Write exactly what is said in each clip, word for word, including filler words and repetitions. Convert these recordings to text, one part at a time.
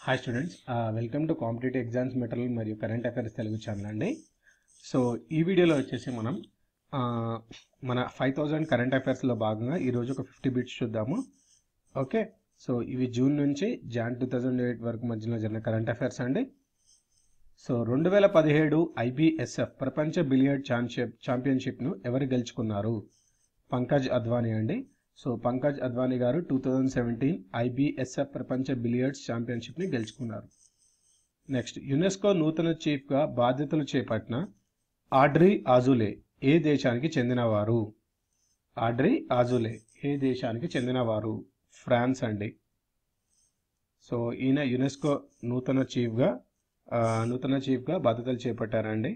Hi students, welcome to competitive exams material మరియు current affairs Telugu channel అండి. So ఈ వీడియోలో వచ్చేసి మనం ఆ, మన ఫైవ్ థౌజండ్ కరెంట్ అఫైర్స్లో భాగంగా ఈరోజు ఒక ఫిఫ్టీ బిట్స్ చూద్దాము. ఓకే, సో ఇవి జూన్ నుంచి జాన్ టూ థౌజండ్ ఎయిట్ వరకు మధ్యలో జరిగిన కరెంట్ అఫైర్స్ అండి. సో రెండు వేల పదిహేడు ఐబిఎస్ఎఫ్ ప్రపంచ బిలియర్డ్ ఛాంపియన్షిప్ ఛాంపియన్షిప్ను ఎవరు గెలుచుకున్నారు? పంకజ్ అద్వానీ అండి. సో పంకజ్ అద్వానీ గారు టూ థౌజండ్ సెవెంటీన్ ఐబిఎస్ఎఫ్ ప్రపంచ బిలియర్డ్స్ ఛాంపియన్షిప్ని గెలుచుకున్నారు. నెక్స్ట్, యునెస్కో నూతన చీఫ్గా బాధ్యతలు చేపట్టిన ఆడ్రీ ఆజులే ఏ దేశానికి చెందినవారు? ఆడ్రీ ఆజులే ఏ దేశానికి చెందినవారు? ఫ్రాన్స్ అండి. సో ఈయన యునెస్కో నూతన చీఫ్గా నూతన చీఫ్గా బాధ్యతలు చేపట్టారండి.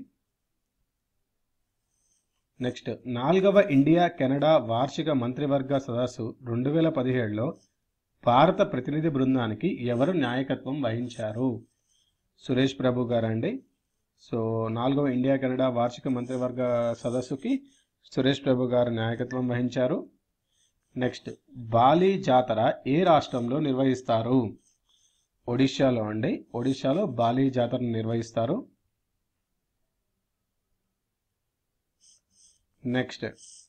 నెక్స్ట్, నాలుగవ ఇండియా కెనడా వార్షిక మంత్రివర్గ సదస్సు రెండు వేల పదిహేడులో భారత ప్రతినిధి బృందానికి ఎవరు నాయకత్వం వహించారు? సురేష్ ప్రభు గారండి. సో నాలుగవ ఇండియా కెనడా వార్షిక మంత్రివర్గ సదస్సుకి సురేష్ ప్రభు గారు నాయకత్వం వహించారు. నెక్స్ట్, బాలి జాతర ఏ రాష్ట్రంలో నిర్వహిస్తారు? ఒడిశాలో అండి. ఒడిశాలో బాలి జాతరను నిర్వహిస్తారు. నెక్స్ట్,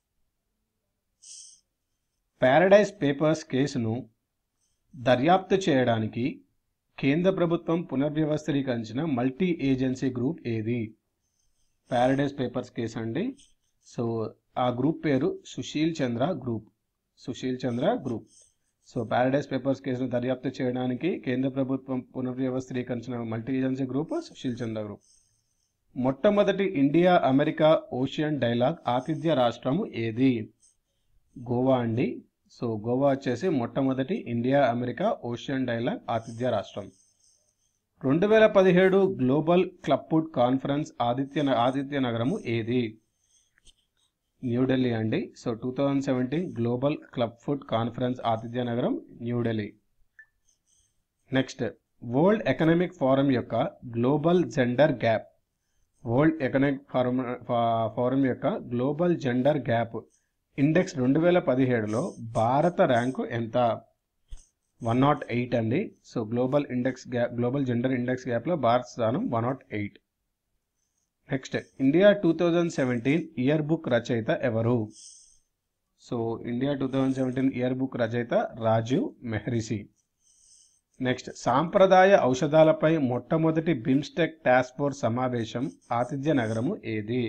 ప్యారడైజ్ పేపర్స్ కేసును దర్యాప్తు చేయడానికి కేంద్ర ప్రభుత్వం పునర్వ్యవస్థీకరించిన మల్టీ ఏజెన్సీ గ్రూప్ ఏది? ప్యారడైజ్ పేపర్స్ కేసు అండి. సో ఆ గ్రూప్ పేరు Sushil Chandra group. Sushil Chandra group. So paradise papers కేసును దర్యాప్తు చేయడానికి కేంద్ర ప్రభుత్వం పునర్వ్యవస్థీకరించిన multi agency group Sushil Chandra group. మొట్టమొదటి ఇండియా అమెరికా ఓషియన్ డైలాగ్ ఆతిథ్య రాష్ట్రము ఏది? గోవా అండి. సో గోవా వచ్చేసి మొట్టమొదటి ఇండియా అమెరికా ఓషియన్ డైలాగ్ ఆతిథ్య రాష్ట్రం. రెండు వేల పదిహేడు గ్లోబల్ క్లబ్ ఫుడ్ కాన్ఫరెన్స్ ఆదిత్య ఆతిథ్య నగరము ఏది? న్యూఢిల్లీ అండి. So two thousand seventeen global club food conference ఆతిథ్య నగరం New Delhi. Next, world economic forum యొక్క global gender gap world economic forum forum యొక్క గ్లోబల్ జెండర్ గ్యాప్ ఇండెక్స్ రెండు వేల పదిహేడులో భారత ర్యాంకు ఎంత? వన్ నాట్ ఎయిట్ అండి. So global index gap global gender index గ్యాప్లో భారత స్థానం one nought eight. Next, India two thousand seventeen year book రచయిత ఎవరు? So India two thousand seventeen year book రచయిత రాజీవ్ మెహ్రిషి. నెక్స్ట్, సాంప్రదాయ ఔషధాలపై మొట్టమొదటి బిమ్స్టెక్ టాస్క్ ఫోర్స్ సమావేశం ఆతిథ్య నగరము ఏది?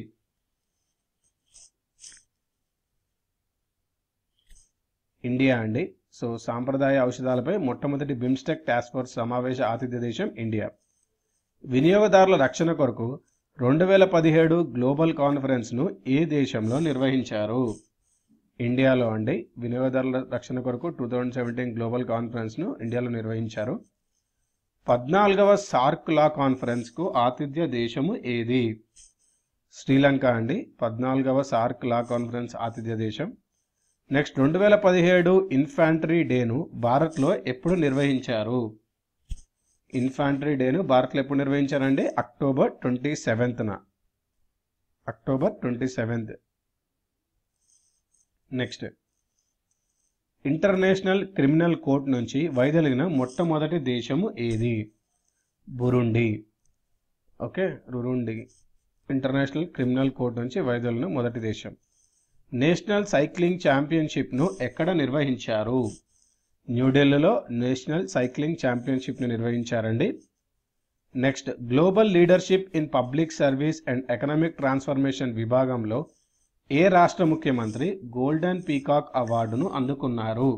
ఇండియా అండి. సో సాంప్రదాయ ఔషధాలపై మొట్టమొదటి బిమ్స్టెక్ టాస్క్ ఫోర్స్ సమావేశ ఆతిథ్య దేశం ఇండియా. వినియోగదారుల రక్షణ కొరకు రెండు వేల పదిహేడు గ్లోబల్ కాన్ఫరెన్స్ను ఏ దేశంలో నిర్వహించారు? ఇండియాలో అండి. వినియోగదారుల రక్షణ కొరకు టూ థౌజండ్ సెవెంటీన్ గ్లోబల్ కాన్ఫరెన్స్ను ఇండియాలో నిర్వహించారు. పద్నాలుగవ సార్క్ లా కాన్ఫరెన్స్కు ఆతిథ్య దేశము ఏది? శ్రీలంక అండి. పద్నాలుగవ సార్క్ లా కాన్ఫరెన్స్ ఆతిథ్య దేశం. నెక్స్ట్, రెండు వేల పదిహేడు ఇన్ఫాంట్రీ డేను భారత్లో ఎప్పుడు నిర్వహించారు? ఇన్ఫాంట్రీ డేను భారత్లో ఎప్పుడు నిర్వహించారండి? అక్టోబర్ ట్వంటీ సెవెంత్న October twenty seventh. Next, international criminal court నుంచి వైదొలిగిన మొట్టమొదటి దేశము ఏది? Burundi. Okay, Burundi international criminal court నుంచి వైదొలిగిన మొదటి దేశం. నేషనల్ సైక్లింగ్ ఛాంపియన్షిప్ను ఎక్కడ నిర్వహించారు? న్యూఢిల్లీలో నేషనల్ సైక్లింగ్ ఛాంపియన్షిప్ను నిర్వహించారండి. Next, global leadership in public service and economic transformation విభాగంలో ఏ రాష్ట్ర ముఖ్యమంత్రి గోల్డెన్ పీకాక్ అవార్డును అందుకున్నారు?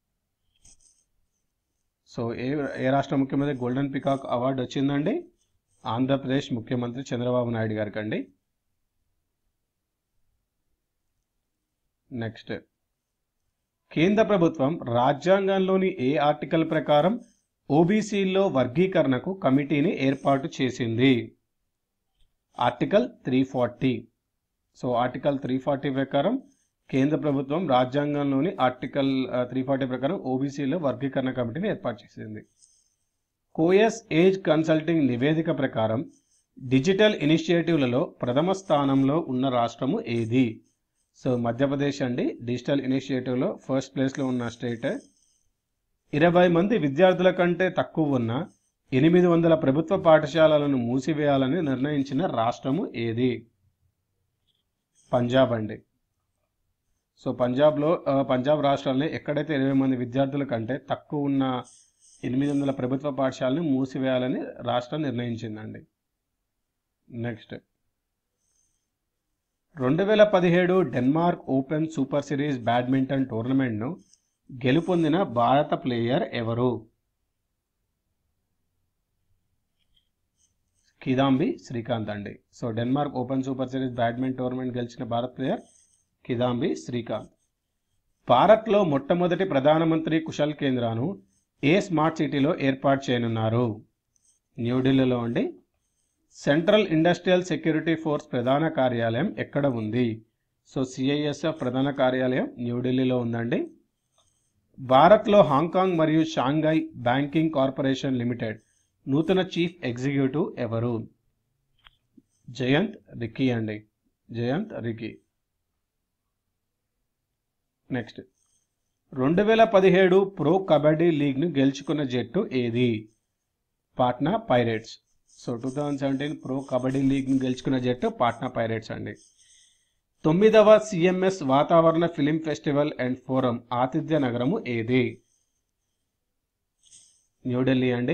సో ఏ ఏ రాష్ట్ర ముఖ్యమంత్రి గోల్డెన్ పీకాక్ అవార్డు వచ్చిందండి? ఆంధ్రప్రదేశ్ ముఖ్యమంత్రి చంద్రబాబు నాయుడు గారికి అండి. నెక్స్ట్, కేంద్ర ప్రభుత్వం రాజ్యాంగంలోని ఏ ఆర్టికల్ ప్రకారం ఓబీసీల్లో వర్గీకరణకు కమిటీని ఏర్పాటు చేసింది? Article three forty. So article three forty ప్రకారం కేంద్ర ప్రభుత్వం రాజ్యాంగంలోని ఆర్టికల్ త్రీ ఫార్టీ ప్రకారం ఓబీసీలో వర్గీకరణ కమిటీని ఏర్పాటు చేసింది. కోయస్ ఏజ్ కన్సల్టింగ్ నివేదిక ప్రకారం డిజిటల్ ఇనిషియేటివ్లలో ప్రథమ స్థానంలో ఉన్న రాష్ట్రము ఏది? సో మధ్యప్రదేశ్ అండి. డిజిటల్ ఇనిషియేటివ్లో ఫస్ట్ ప్లేస్లో ఉన్న స్టేట్. ఇరవై మంది విద్యార్థుల కంటే తక్కువ ఉన్న ఎనిమిది వందల ప్రభుత్వ పాఠశాలలను మూసివేయాలని నిర్ణయించిన రాష్ట్రము ఏది? పంజాబ్ అండి. సో పంజాబ్లో పంజాబ్ రాష్ట్రాన్ని ఎక్కడైతే ఇరవై మంది విద్యార్థుల కంటే తక్కువ ఉన్న ఎనిమిది వందల ప్రభుత్వ పాఠశాలను మూసివేయాలని రాష్ట్రం నిర్ణయించిందండి. నెక్స్ట్, రెండు వేల పదిహేడు Denmark open super series badminton టోర్నమెంట్ను గెలుపొందిన భారత ప్లేయర్ ఎవరు? కిదాంబి శ్రీకాంత్ అండి. So Denmark open super series badminton tournament గెలిచిన భారత ప్లేయర్ కిదాంబి శ్రీకాంత్. భారత్లో మొట్టమొదటి ప్రధానమంత్రి కుశల్ కేంద్రాను ఏ స్మార్ట్ సిటీలో ఏర్పాటు చేయనున్నారు? న్యూఢిల్లీలో అండి. సెంట్రల్ ఇండస్ట్రియల్ సెక్యూరిటీ ఫోర్స్ ప్రధాన కార్యాలయం ఎక్కడ ఉంది? సో సిఐఎస్ఎఫ్ ప్రధాన కార్యాలయం న్యూఢిల్లీలో ఉందండి. భారత్లో హాంకాంగ్ మరియు షాంఘై బ్యాంకింగ్ కార్పొరేషన్ లిమిటెడ్ నూతన చీఫ్ ఎగ్జిక్యూటివ్ ఎవరు? జయంత్ రికీ అండి. జయంత్ రికీ. నెక్స్ట్, రెండు వేల పదిహేడు ప్రో కబడ్డీ లీగ్ను గెలుచుకున్న జట్టు ఏది? Patna pirates. So two thousand seventeen pro kabaddi లీగ్ను గెలుచుకున్న జట్టు పాట్నా పైరేట్స్ అండి. తొమ్మిదవ సిఎంఎస్ వాతావరణ ఫిలిం ఫెస్టివల్ అండ్ ఫోరం ఆతిథ్య నగరము ఏది? న్యూఢిల్లీ అండి.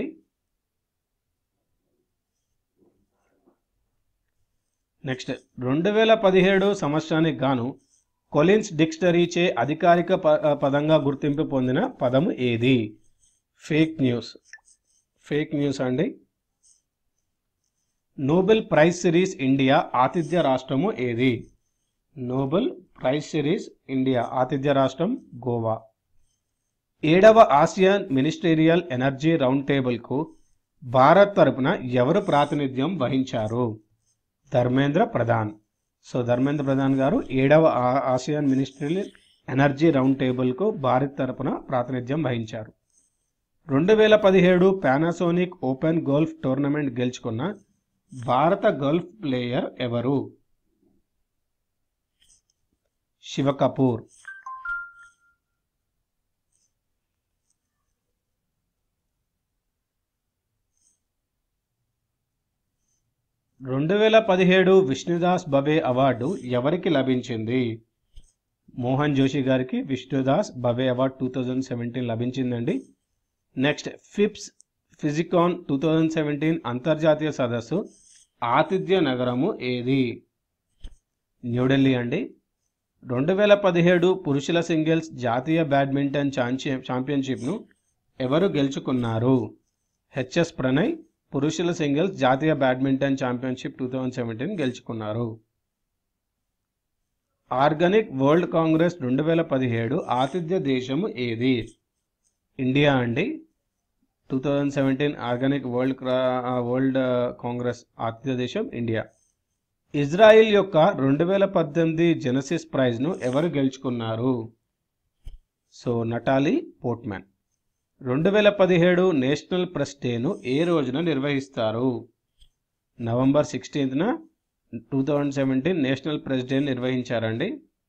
నెక్స్ట్, రెండు వేల పదిహేడు సంవత్సరానికి గాను కొలిన్స్ డిక్షనరీచే అధికారిక పదంగా గుర్తింపు పొందిన పదము ఏది? Fake news. ఫేక్ న్యూస్ అండి. నోబెల్ ప్రైజ్ సిరీస్ ఇండియా ఆతిథ్య రాష్ట్రము ఏది? నోబెల్ ప్రైజ్ సిరీస్ ఇండియా ఆతిథ్య రాష్ట్రం గోవా. ఏడవ ఆసియాన్ మినిస్టీరియల్ ఎనర్జీ రౌండ్ టేబుల్కు భారత్ తరపున ఎవరు ప్రాతినిధ్యం వహించారు? ధర్మేంద్ర ప్రధాన్. సో ధర్మేంద్ర ప్రధాన్ గారు ఏడవ ఆసియాన్ మినిస్ట్రియల్ ఎనర్జీ రౌండ్ టేబుల్కు భారత్ తరపున ప్రాతినిధ్యం వహించారు. రెండు వేల పదిహేడు పానాసోనిక్ ఓపెన్ గోల్ఫ్ టోర్నమెంట్ గెలుచుకున్న భారత గోల్ఫ్ ప్లేయర్ ఎవరు? శివ కపూర్. రెండు వేల పదిహేడు విష్ణుదాస్ బబే అవార్డు ఎవరికి లభించింది? మోహన్ జోషి గారికి Vishnudas Bhave award two thousand seventeen లభించిందండి. నెక్స్ట్, ఫిప్స్ ఫిజికాన్ టూ థౌజండ్ సెవెంటీన్ అంతర్జాతీయ సదస్సు ఆతిథ్య నగరము ఏది? న్యూఢిల్లీ అండి. రెండు వేల పదిహేడు పురుషుల సింగిల్స్ జాతీయ బ్యాడ్మింటన్ ఛాంపియన్షిప్ను ఎవరు గెలుచుకున్నారు? హెచ్ఎస్ ప్రణయ్ పురుషుల సింగిల్స్ జాతీయ badminton championship two thousand seventeen గెలుచుకున్నారు. ఆర్గానిక్ వరల్డ్ కాంగ్రెస్ రెండు వేల పదిహేడు ఆతిథ్య దేశము ఏది? ఇండియా అండి. Two thousand seventeen organic world world congress ఆతిథ్య దేశం ఇండియా. ఇజ్రాయిల్ యొక్క రెండు వేల పద్దెనిమిది జెనసిస్ ప్రైజ్ను ఎవరు గెలుచుకున్నారు? So Natalie Portman. రెండు వేల పదిహేడు నేషనల్ ప్రెస్ డేను ఏ రోజున నిర్వహిస్తారు? నవంబర్ సిక్స్టీన్త్న two thousand seventeen national press day నిర్వహించారండి.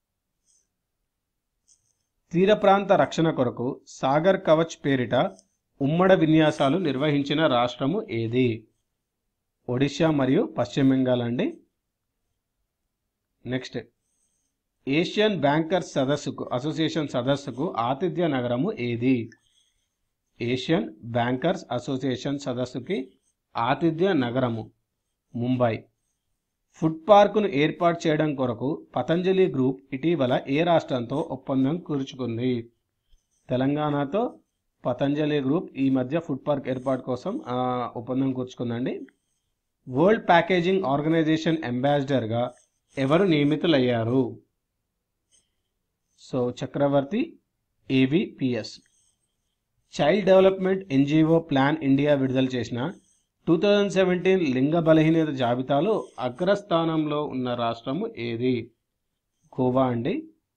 తీర ప్రాంత రక్షణ కొరకు సాగర్ కవచ్ పేరిట ఉమ్మడ విన్యాసాలు నిర్వహించిన రాష్ట్రము ఏది? ఒడిశా మరియు పశ్చిమ బెంగాల్ అండి. నెక్స్ట్, ఏషియన్ బ్యాంకర్స్ సదస్సుకు అసోసియేషన్ సదస్సుకు ఆతిథ్య నగరము ఏది? ఏషియన్ బ్యాంకర్స్ అసోసియేషన్ సదస్సుకి ఆతిథ్య నగరము ముంబై. ఫుడ్ పార్కును ఏర్పాటు చేయడం కొరకు పతంజలి గ్రూప్ ఇటీవల ఏ రాష్ట్రంతో ఒప్పందం కుదుర్చుకుంది? తెలంగాణతో పతంజలి గ్రూప్ ఈ మధ్య ఫుడ్ పార్క్ ఏర్పాటు కోసం ఒప్పందం కూర్చుకుందండి. వరల్డ్ ప్యాకేజింగ్ ఆర్గనైజేషన్ అంబాసిడర్గా ఎవరు నియమితులయ్యారు? So Chakravarthy AVPS. Child development NGO plan India విడుదల చేసిన టూ థౌజండ్ సెవెంటీన్ లింగ బలహీనత జాబితాలో అగ్రస్థానంలో ఉన్న రాష్ట్రము ఏది? గోవా అండి.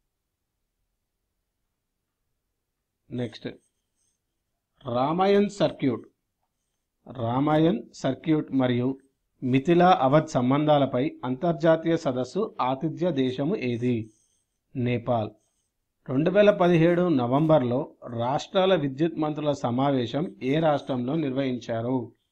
Next, Ramayan circuit Ramayan circuit మరియు మిథిలా అవధ్ సంబంధాలపై అంతర్జాతీయ సదస్సు ఆతిథ్య దేశము ఏది? నేపాల్. రెండు వేల పదిహేడు నవంబర్లో రాష్ట్రాల విద్యుత్ మంత్రుల సమావేశం ఏ రాష్ట్రంలో నిర్వహించారు?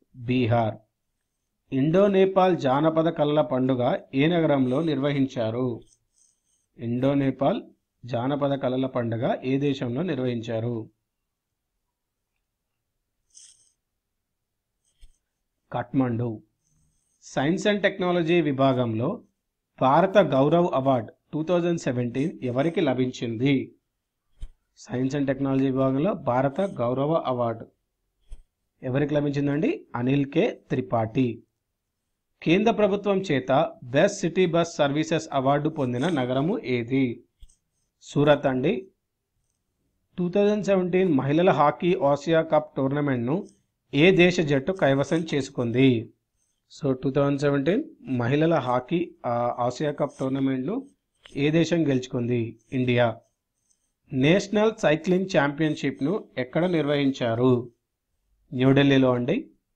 బీహార్. ఇండో నేపాల్ జానపద కళల పండుగ ఏ నగరంలో నిర్వహించారు? ఇండో నేపాల్ జానపద కళల పండుగ ఏ దేశంలో నిర్వహించారు? కాఠ్మండు. సైన్స్ అండ్ టెక్నాలజీ విభాగంలో భారత Gaurav award two thousand seventeen ఎవరికి లభించింది? సైన్స్ అండ్ టెక్నాలజీ విభాగంలో భారత గౌరవ అవార్డు ఎవరికి లభించిందండి? అనిల్ కే త్రిపాఠి. కేంద్ర ప్రభుత్వం చేత best city bus services award పొందిన నగరము ఏది? సూరత్ అండి. టూ థౌజండ్ సెవెంటీన్ మహిళల హాకీ ఆసియా కప్ టోర్నమెంట్ను ఏ దేశ జట్టు కైవసం చేసుకుంది? సో టూ థౌజండ్ సెవెంటీన్ మహిళల హాకీ ఆసియా కప్ టోర్నమెంట్ను ఏ దేశం గెలుచుకుంది? ఇండియా. నేషనల్ సైక్లింగ్ ఛాంపియన్షిప్ను ఎక్కడ నిర్వహించారు? న్యూఢిల్లీలో అండి.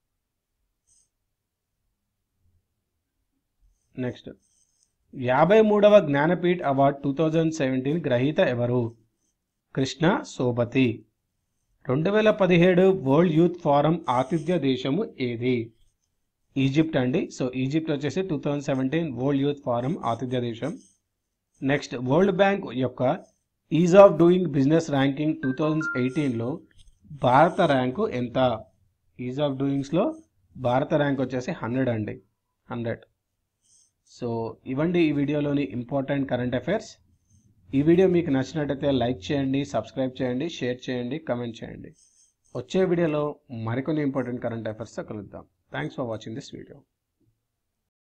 నెక్స్ట్ యాభై మూడవ Jnanpith award two thousand seventeen గ్రహీత ఎవరు? కృష్ణ సోబతి. రెండు వేల పదిహేడు వరల్డ్ యూత్ ఫోరం ఆతిథ్య దేశము ఏది? ఈజిప్ట్ అండి. సో ఈజిప్ట్ వచ్చేసి two thousand seventeen world youth forum ఆతిథ్య దేశం. నెక్స్ట్ వరల్డ్ బ్యాంక్ యొక్క ease of doing business ranking two thousand ఎయిటీన్లో భారత ర్యాంకు ఎంత? ఈజ్ ఆఫ్ డూయింగ్స్లో భారత ర్యాంక్ వచ్చేసి హండ్రెడ్ అండి, హండ్రెడ్. సో ఇవ్వండి ఈ వీడియోలోని ఇంపార్టెంట్ కరెంట్ అఫైర్స్. ఈ వీడియో మీకు నచ్చినట్టయితే లైక్ చేయండి, సబ్స్క్రైబ్ చేయండి, షేర్ చేయండి, కమెంట్ చేయండి. వచ్చే వీడియోలో మరికొన్ని ఇంపార్టెంట్ కరెంట్ అఫైర్స్తో కలుద్దాం. Thanks for watching this video.